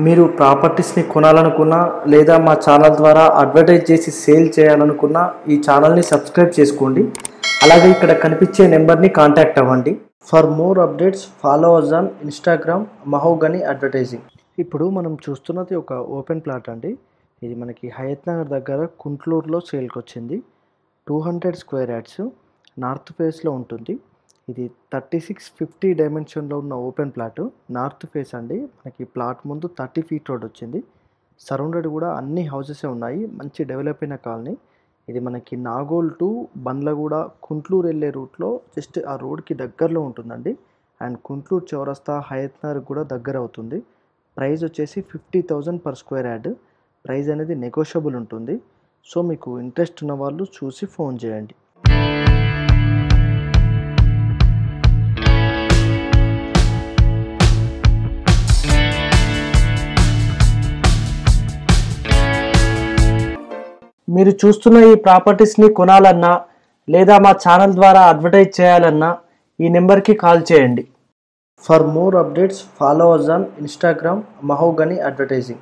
మీరు ప్రాపర్టీస్ని కొనాలనుకున్నా లేదా మా ఛానల్ ద్వారా అడ్వర్టైజ్ చేసి సేల్ చేయాలనుకున్నా ఈ ఛానల్ని సబ్స్క్రైబ్ చేసుకోండి. అలాగే ఇక్కడ కనిపించే నెంబర్ని కాంటాక్ట్ అవ్వండి. For more updates follow us on Instagram Mahogany advertising. ఇప్పుడు మనం చూస్తున్నది ఒక ఓపెన్ ప్లాట్ అండి. ఇది మనకి హయత్ నగర్ దగ్గర కుంట్లూరులో సేల్కి వచ్చింది. 200 స్క్వేర్ యార్డ్స్ నార్త్ ఫేస్లో ఉంటుంది. ఇది 3650 డైమెన్షన్లో ఉన్న ఓపెన్ ప్లాట్. నార్త్ ఫేస్ అండి. మనకి ప్లాట్ ముందు 30 ఫీట్ రోడ్ వచ్చింది. సరౌండెడ్ కూడా అన్ని హౌసెసే ఉన్నాయి. మంచి డెవలప్ అయిన కాలనీ. ఇది మనకి నాగోల్ టు బండ్లగూడ కుంట్లూరు వెళ్ళే రూట్లో జస్ట్ ఆ రోడ్కి దగ్గరలో ఉంటుందండి. అండ్ కుంట్లూరు చౌరస్తా హయత్ నగర్ కూడా దగ్గర అవుతుంది. ప్రైస్ వచ్చేసి 50,000 పర్ స్క్వేర్ యార్డ్. ప్రైస్ అనేది నెగోషియబుల్ ఉంటుంది. సో మీకు ఇంట్రెస్ట్ ఉన్న వాళ్ళు చూసి ఫోన్ చేయండి. మీరు చూస్తున్న ఈ ప్రాపర్టీస్ని కొనాలన్నా లేదా మా ఛానల్ ద్వారా అడ్వర్టైజ్ చేయాలన్నా ఈ నెంబర్కి కాల్ చేయండి. For more updates follow us on Instagram Mahogany advertising.